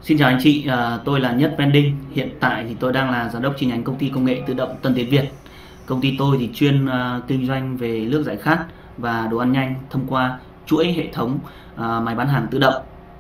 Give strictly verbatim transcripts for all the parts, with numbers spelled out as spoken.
Xin chào anh chị, à, tôi là Nhất Vending. Hiện tại thì tôi đang là giám đốc chi nhánh công ty công nghệ tự động Tân Tiến Việt. Công ty tôi thì chuyên à, kinh doanh về nước giải khát và đồ ăn nhanh thông qua chuỗi hệ thống à, máy bán hàng tự động.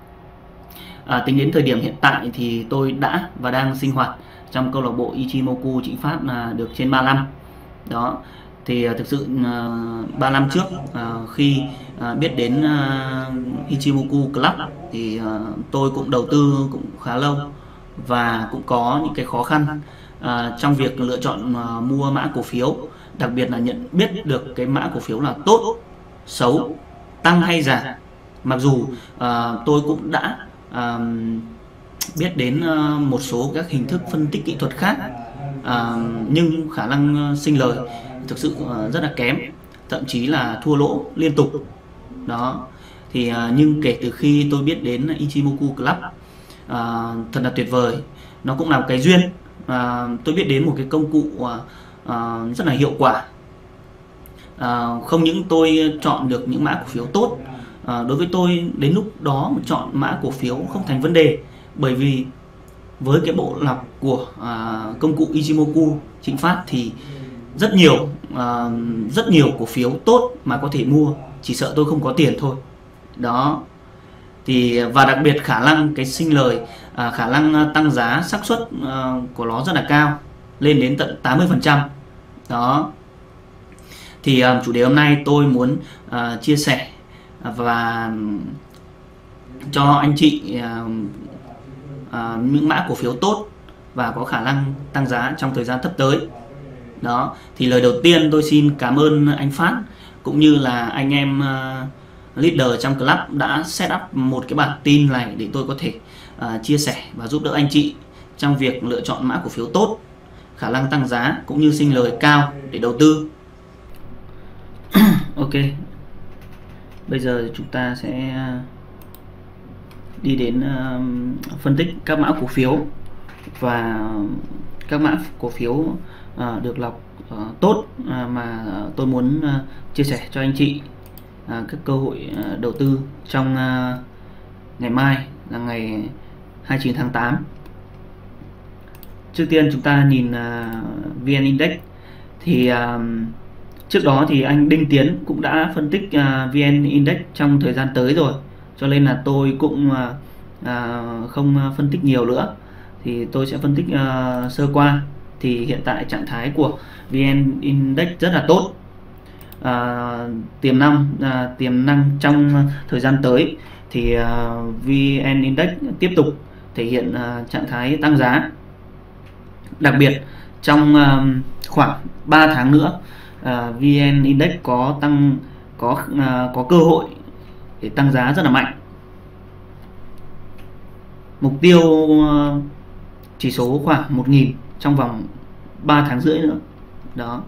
À, tính đến thời điểm hiện tại thì tôi đã và đang sinh hoạt trong câu lạc bộ Ichimoku Trịnh Phát là được trên ba năm. Đó. Thì à, thực sự à, ba năm trước à, khi à, biết đến à, Ichimoku Club thì à, tôi cũng đầu tư cũng khá lâu và cũng có những cái khó khăn à, trong việc lựa chọn à, mua mã cổ phiếu, đặc biệt là nhận biết được cái mã cổ phiếu là tốt, xấu, tăng hay giảm. Mặc dù à, tôi cũng đã à, biết đến à, một số các hình thức phân tích kỹ thuật khác, à, nhưng khả năng sinh lời thực sự à, rất là kém, thậm chí là thua lỗ liên tục. Đó. Thì à, nhưng kể từ khi tôi biết đến Ichimoku Club, à, thật là tuyệt vời. Nó cũng là một cái duyên. À, tôi biết đến một cái công cụ à, à, rất là hiệu quả. À, không những tôi chọn được những mã cổ phiếu tốt, à, đối với tôi đến lúc đó chọn mã cổ phiếu không thành vấn đề, bởi vì với cái bộ lọc của à, công cụ Ichimoku Trịnh Phát thì rất nhiều à, rất nhiều cổ phiếu tốt mà có thể mua, chỉ sợ tôi không có tiền thôi. Đó. Thì và đặc biệt khả năng cái sinh lời, à, khả năng tăng giá, xác suất à, của nó rất là cao, lên đến tận tám mươi phần trăm. Đó. Thì à, chủ đề hôm nay tôi muốn à, chia sẻ và cho anh chị à, à, những mã cổ phiếu tốt và có khả năng tăng giá trong thời gian sắp tới. Đó. Thì lời đầu tiên tôi xin cảm ơn anh Phát cũng như là anh em uh, leader trong club đã set up một cái bản tin này để tôi có thể uh, chia sẻ và giúp đỡ anh chị trong việc lựa chọn mã cổ phiếu tốt, khả năng tăng giá cũng như sinh lời cao để đầu tư. Ok. Bây giờ chúng ta sẽ đi đến uh, phân tích các mã cổ phiếu và các mã cổ phiếu uh, được lọc uh, tốt uh, mà tôi muốn uh, chia sẻ cho anh chị uh, các cơ hội uh, đầu tư trong uh, ngày mai là ngày hai mươi chín tháng tám. Trước tiên chúng ta nhìn uh, vê en Index thì uh, trước đó thì anh Đinh Tiến cũng đã phân tích uh, vê en Index trong thời gian tới rồi, cho nên là tôi cũng uh, uh, không phân tích nhiều nữa. Thì tôi sẽ phân tích uh, sơ qua. Thì hiện tại trạng thái của vê en Index rất là tốt, uh, tiềm năng uh, tiềm năng trong thời gian tới thì uh, vê en Index tiếp tục thể hiện uh, trạng thái tăng giá. Đặc biệt trong uh, khoảng ba tháng nữa, uh, vê en Index có tăng có uh, có cơ hội để tăng giá rất là mạnh. Mục tiêu uh, chỉ số khoảng một nghìn trong vòng ba tháng rưỡi nữa. Đó.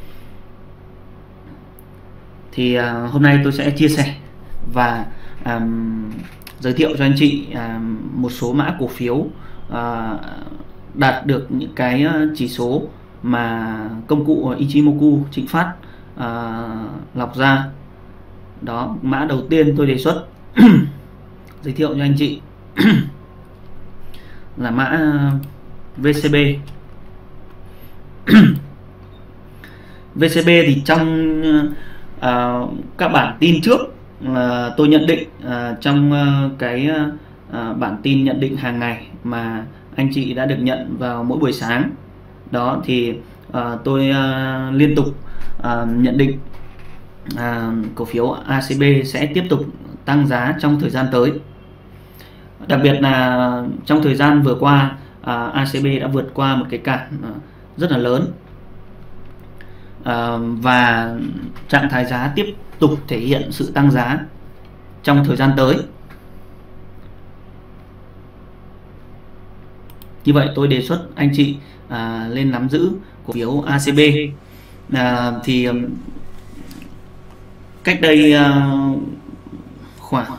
Thì uh, hôm nay tôi sẽ chia sẻ và um, giới thiệu cho anh chị um, một số mã cổ phiếu uh, đạt được những cái chỉ số mà công cụ Ichimoku Trịnh Phát uh, lọc ra. Đó, mã đầu tiên tôi đề xuất giới thiệu cho anh chị là mã vê xê bê. vê xê bê thì trong uh, các bản tin trước uh, tôi nhận định uh, trong uh, cái uh, bản tin nhận định hàng ngày mà anh chị đã được nhận vào mỗi buổi sáng. Đó thì uh, tôi uh, liên tục uh, nhận định uh, cổ phiếu a xê bê sẽ tiếp tục tăng giá trong thời gian tới. Đặc biệt là trong thời gian vừa qua, uh, a xê bê đã vượt qua một cái cản uh, rất là lớn, uh, và trạng thái giá tiếp tục thể hiện sự tăng giá trong thời gian tới. Như vậy tôi đề xuất anh chị uh, lên nắm giữ cổ phiếu a xê bê. Uh, thì um, cách đây uh, khoảng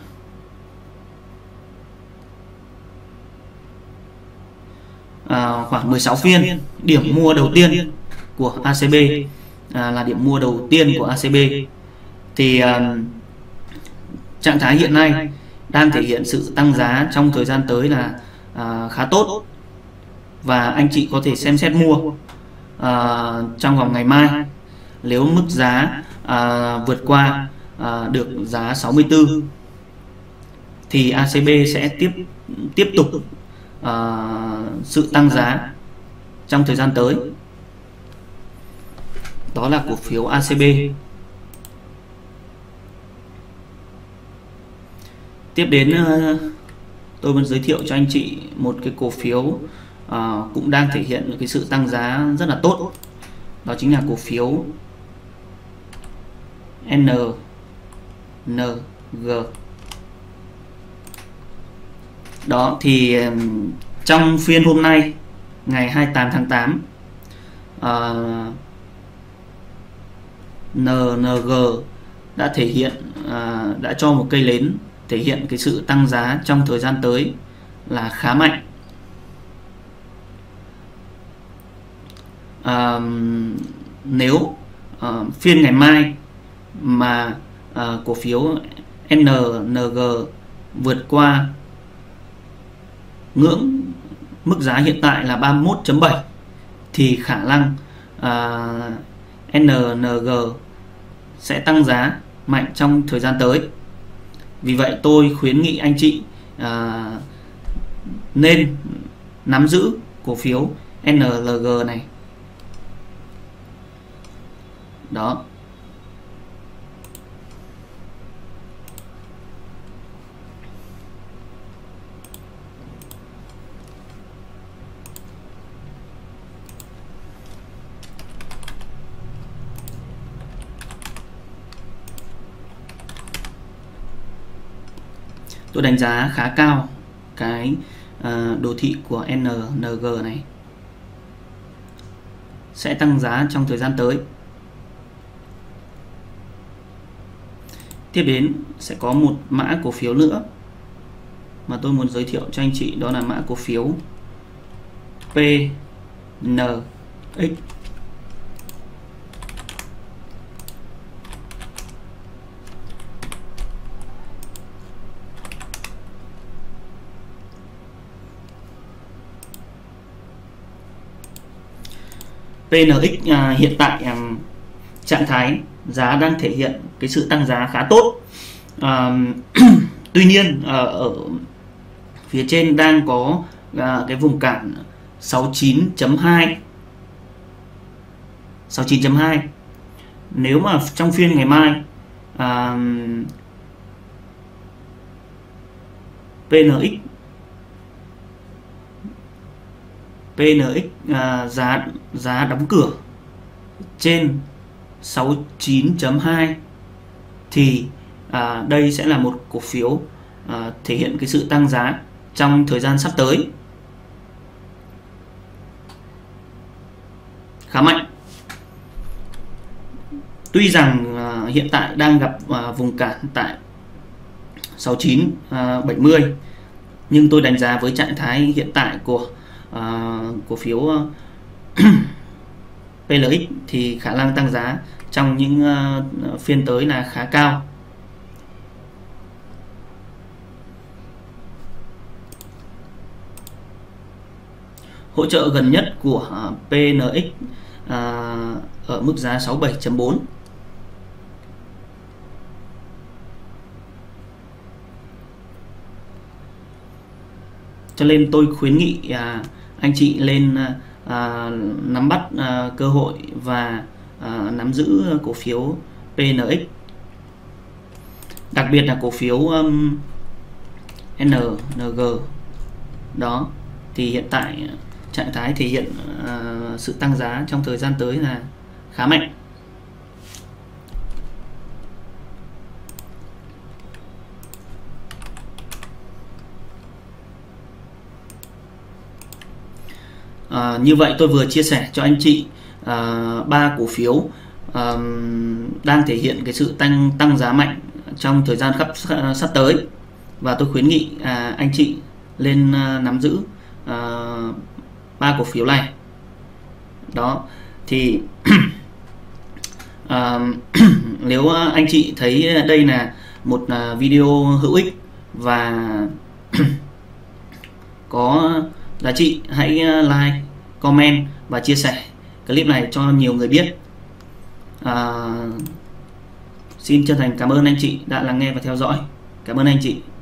À, khoảng mười sáu phiên, điểm mua đầu tiên của a xê bê à, là điểm mua đầu tiên của a xê bê. Thì à, trạng thái hiện nay đang thể hiện sự tăng giá trong thời gian tới là à, khá tốt và anh chị có thể xem xét mua à, trong vòng ngày mai. Nếu mức giá à, vượt qua à, được giá sáu mươi tư thì a xê bê sẽ tiếp tiếp tục à, sự tăng giá trong thời gian tới. Đó là cổ phiếu a xê bê. Tiếp đến tôi muốn giới thiệu cho anh chị một cái cổ phiếu uh, cũng đang thể hiện cái sự tăng giá rất là tốt. Đó chính là cổ phiếu en en giê. Đó thì trong phiên hôm nay ngày hai mươi tám tháng tám, uh, en en giê đã thể hiện uh, đã cho một cây nến thể hiện cái sự tăng giá trong thời gian tới là khá mạnh. À, nếu uh, phiên ngày mai mà uh, cổ phiếu en en giê vượt qua ngưỡng mức giá hiện tại là ba mươi mốt chấm bảy thì khả năng uh, en en giê sẽ tăng giá mạnh trong thời gian tới. Vì vậy tôi khuyến nghị anh chị à, nên nắm giữ cổ phiếu en en giê này. Đó. Tôi đánh giá khá cao cái uh, đồ thị của en en giê này sẽ tăng giá trong thời gian tới. Tiếp đến sẽ có một mã cổ phiếu nữa mà tôi muốn giới thiệu cho anh chị, đó là mã cổ phiếu pê en ích. pê en ích à, hiện tại à, trạng thái giá đang thể hiện cái sự tăng giá khá tốt. À, tuy nhiên à, ở phía trên đang có à, cái vùng cản sáu mươi chín chấm hai. sáu mươi chín chấm hai. Nếu mà trong phiên ngày mai à, pê en ích pê en ích à, giá giá đóng cửa trên sáu mươi chín chấm hai thì à, đây sẽ là một cổ phiếu à, thể hiện cái sự tăng giá trong thời gian sắp tới khá mạnh. Tuy rằng à, hiện tại đang gặp à, vùng cản tại sáu mươi chín bảy mươi, nhưng tôi đánh giá với trạng thái hiện tại của Uh, cổ phiếu uh, pê en ích thì khả năng tăng giá trong những uh, phiên tới là khá cao. Hỗ trợ gần nhất của uh, pê en ích uh, ở mức giá sáu mươi bảy chấm bốn. Cho nên tôi khuyến nghị uh, anh chị lên à, nắm bắt à, cơ hội và à, nắm giữ cổ phiếu pê en ích, đặc biệt là cổ phiếu um, en en giê. Đó thì hiện tại trạng thái thể hiện à, sự tăng giá trong thời gian tới là khá mạnh. À, như vậy tôi vừa chia sẻ cho anh chị ba cổ phiếu à, đang thể hiện cái sự tăng tăng giá mạnh trong thời gian khắp sắp tới, và tôi khuyến nghị à, anh chị lên à, nắm giữ ba cổ phiếu này. Đó thì à, nếu anh chị thấy đây là một video hữu ích và có có giá trị hãy like, comment và chia sẻ clip này cho nhiều người biết. À, xin chân thành cảm ơn anh chị đã lắng nghe và theo dõi. Cảm ơn anh chị.